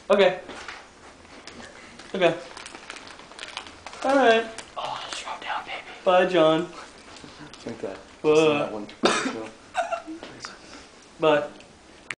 Okay. Okay. All right. Oh, just rub down, baby. Bye, John. Drink that. Bye. That one. Bye.